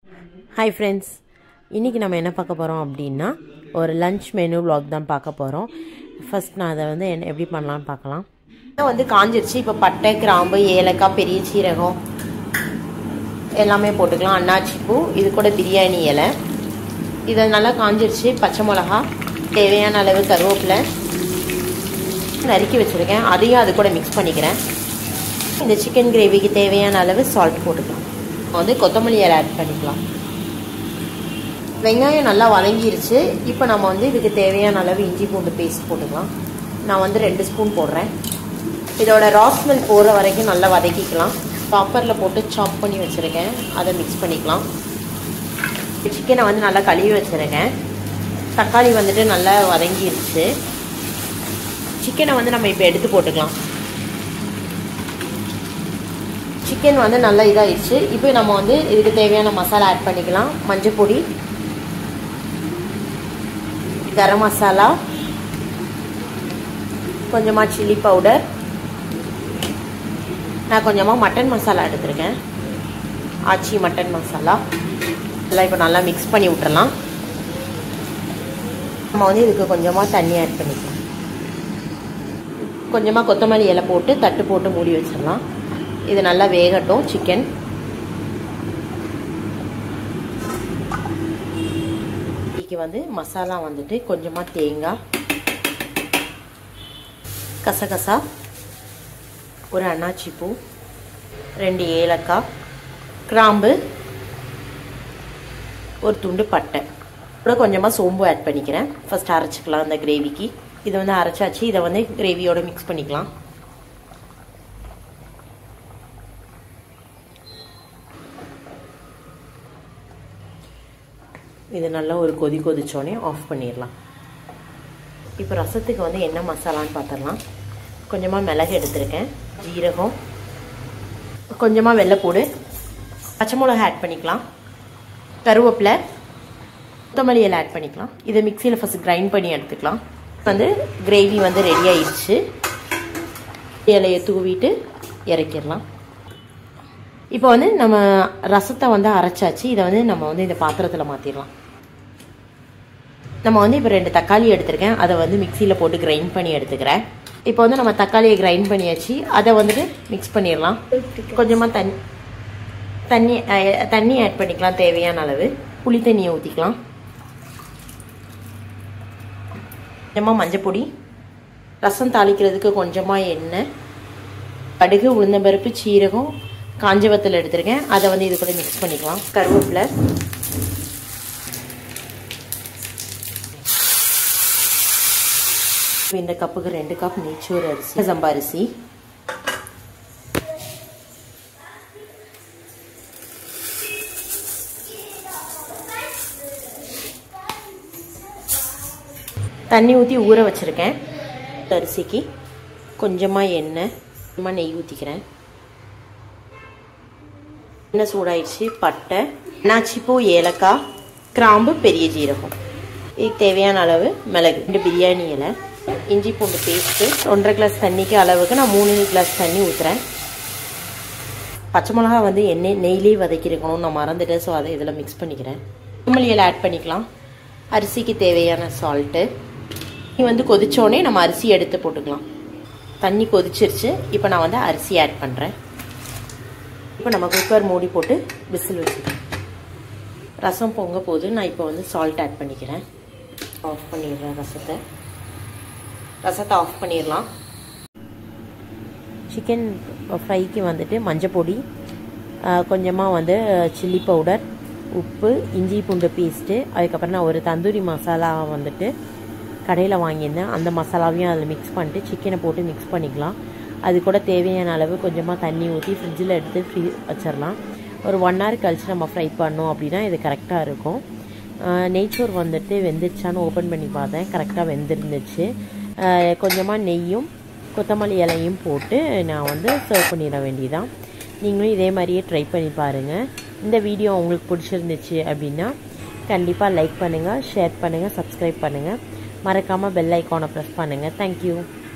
Hi friends, இன்னைக்கு நம்ம என்ன பார்க்க போறோம் அப்படினா ஒரு லஞ்ச் மெனு vlog தான் பார்க்க போறோம். ஃபர்ஸ்ட் நான் அத வந்து எப்படி பண்ணலாம்னு பார்க்கலாம். இது வந்து காஞ்சிருச்சு. இப்போ பட்டை, கிராம்பு, ஏலக்காய், பெரிய சீரகம் எல்லாமே போட்டுக்கலாம். அன்னாச்சி பூ, இது கூட பிரியாணி இலை. இது நல்லா காஞ்சிருச்சு. பச்சை மிளகாய், தேவையான அளவு கருவேப்பிலை நறுக்கி வச்சிருக்கேன். அதையும் அது கூட மிக்ஸ் பண்ணிக்கிறேன். இந்த சிக்கன் கிரேவிக்கு தேவையான அளவு சால்ட் போட்டுக்கலாம். வந்து கொத்தமல்லி இலை ஆட் பண்ணிக்கலாம். வெங்காயம் நல்லா வதங்கிருச்சு. இப்போ நம்ம வந்து இதுக்கு தேவையான அளவு இஞ்சி பூண்டு பேஸ்ட் போட்டுக்கலாம். நான் வந்து 2 ஸ்பூன் போடுறேன். இதோட ரா ஸ்மெல் போகிற வரைக்கும் நல்லா வதக்கிக்கலாம். சாப்பரில் போட்டு சாப் பண்ணி வச்சுருக்கேன். அதை மிக்ஸ் பண்ணிக்கலாம். சிக்கனை வந்து நல்லா கழுவி வச்சுருக்கேன். தக்காளி வந்துட்டு நல்லா வதங்கிருச்சு. சிக்கனை வந்து நம்ம இப்போ எடுத்து போட்டுக்கலாம். சிக்கன் வந்து நல்லா இதாகிடுச்சு. இப்போ நம்ம வந்து இதுக்கு தேவையான மசாலா ஆட் பண்ணிக்கலாம். மஞ்சள் பொடி, கரம் மசாலா, கொஞ்சமாக சில்லி பவுடர், நான் கொஞ்சமாக மட்டன் மசாலா எடுத்துருக்கேன். ஆச்சி மட்டன் மசாலா எல்லாம் இப்போ நல்லா மிக்ஸ் பண்ணி விட்டுறலாம். நம்ம வந்து இதுக்கு கொஞ்சமாக தண்ணி ஆட் பண்ணிக்கலாம். கொஞ்சமாக கொத்தமல்லி இலை போட்டு தட்டு போட்டு மூடி வச்சிடலாம். இது நல்லா வேகட்டும். சிக்கன் வந்து மசாலா வந்துட்டு கொஞ்சமாக தேங்காய், கசகசா, ஒரு அன்னாச்சி பூ, 2 ஏலக்காய், கிராம்பு, ஒரு துண்டு பட்டை, கூட கொஞ்சமாக சோம்பு ஆட் பண்ணிக்கிறேன். ஃபர்ஸ்ட் அரைச்சிக்கலாம் அந்த கிரேவிக்கு. இதை வந்து அரைச்சாச்சு. இதை வந்து கிரேவியோட மிக்ஸ் பண்ணிக்கலாம். இது நல்லா ஒரு கொதிச்சோடனே ஆஃப் பண்ணிடலாம். இப்போ ரசத்துக்கு வந்து என்ன மசாலான்னு பார்த்துடலாம். கொஞ்சமாக மிளகு எடுத்துருக்கேன், ஜீரகம், கொஞ்சமாக வெள்ளைப்பூடு, பச்சை மிளகா ஆட் பண்ணிக்கலாம், கருவேப்பிலை, கொத்தமல்லி இலை ஆட் பண்ணிக்கலாம். இதை மிக்சியில் ஃபஸ்ட் கிரைண்ட் பண்ணி எடுத்துக்கலாம். வந்து கிரேவி வந்து ரெடி ஆயிடுச்சு. இலையை தூவிட்டு இறக்கிடலாம். இப்போ வந்து நம்ம ரசத்தை வந்து அரைச்சாச்சு. இதை வந்து நம்ம வந்து இந்த பாத்திரத்தில் மாற்றிடலாம். நம்ம வந்து இப்போ 2 தக்காளி எடுத்துருக்கேன். அதை வந்து மிக்சியில் போட்டு கிரைண்ட் பண்ணி எடுத்துக்கிறேன். இப்போ வந்து நம்ம தக்காளியை கிரைண்ட் பண்ணியாச்சு. அதை வந்துட்டு மிக்ஸ் பண்ணிடலாம். கொஞ்சமாக தண்ணி ஆட் பண்ணிக்கலாம். தேவையான அளவு புளி தண்ணியை ஊற்றிக்கலாம். கொஞ்சமாக மஞ்சள் பொடி, ரசம் தாளிக்கிறதுக்கு கொஞ்சமாக எண்ணெய், கடுகு, உளுந்தம்பருப்பு, சீரகம், காஞ்ச வத்தல் எடுத்துருக்கேன். அதை வந்து இது கூட மிக்ஸ் பண்ணிக்கலாம். கருவேப்பிலை, இந்த கப்புக்கு 2 கப் நெய்ச்சோறு அரிசி, சம்பா அரிசி, தண்ணி ஊற்றி ஊற வச்சிருக்கேன். அரிசிக்கு கொஞ்சமாக எண்ணெய், கொஞ்சமாக நெய் ஊற்றிக்கிறேன். எண்ணெய் சூடாயிடுச்சு. பட்டை, அன்னாச்சி பூ, ஏலக்காய், கிராம்பு, பெரிய ஜீரகம், இதுக்கு தேவையான அளவு மிளகு, 2 பிரியாணி இலை, இஞ்சி பூண்டு பேஸ்ட்டு, 1.5 கிளாஸ் தண்ணிக்கு அளவுக்கு நான் 3 கிளாஸ் தண்ணி ஊற்றுறேன். பச்சை மிளகா வந்து நெய்லேயே வதக்கிருக்கணும், நான் மறந்துட்டேன். ஸோ அதை இதில் மிக்ஸ் பண்ணிக்கிறேன். கொத்தமல்லி இலை ஆட் பண்ணிக்கலாம். அரிசிக்கு தேவையான சால்ட்டு. தண்ணி வந்து கொதிச்சோடனே நம்ம அரிசி எடுத்து போட்டுக்கலாம். தண்ணி கொதிச்சிருச்சு. இப்போ நான் வந்து அரிசி ஆட் பண்ணுறேன். இப்போ நம்ம குக்கர் மூடி போட்டு விசில் வச்சுக்கலாம். ரசம் பொங்க போது நான் இப்போ வந்து சால்ட் ஆட் பண்ணிக்கிறேன். ஆஃப் பண்ணிடுறேன். ரசத்தை ஆஃப் பண்ணிடலாம். சிக்கன் ஃப்ரைக்கு வந்துட்டு மஞ்சள் பொடி, கொஞ்சமாக வந்து சில்லி பவுடர், உப்பு, இஞ்சி பூண்டு பேஸ்ட்டு, அதுக்கப்புறம் நான் ஒரு தந்தூரி மசாலா வந்துட்டு கடையில் வாங்கியிருந்தேன். அந்த மசாலாவையும் அதில் மிக்ஸ் பண்ணிட்டு சிக்கனை போட்டு மிக்ஸ் பண்ணிக்கலாம். அது கூட தேவையான அளவு கொஞ்சமாக தண்ணி ஊற்றி ஃப்ரிட்ஜில் எடுத்து வச்சிடலாம். ஒரு 1 hour கழிச்சு நம்ம ஃப்ரை பண்ணோம் அப்படின்னா இது கரெக்டாக இருக்கும். நெய்ச்சோறு வந்துட்டு வெந்துருச்சான்னு ஓப்பன் பண்ணி பார்த்தேன். கரெக்டாக வெந்திருந்துச்சு. கொஞ்சமாக நெய்யும் கொத்தமல்லி இலையும் போட்டு நான் வந்து சர்வ் பண்ணிட வேண்டியதான். நீங்களும் இதே மாதிரியே ட்ரை பண்ணி பாருங்கள். இந்த வீடியோ உங்களுக்கு பிடிச்சிருந்துச்சு அப்படின்னா கண்டிப்பாக லைக் பண்ணுங்கள், ஷேர் பண்ணுங்கள், சப்ஸ்கிரைப் பண்ணுங்கள். மறக்காமல் பெல் ஐக்கானை ப்ரெஸ் பண்ணுங்கள். தேங்க்யூ.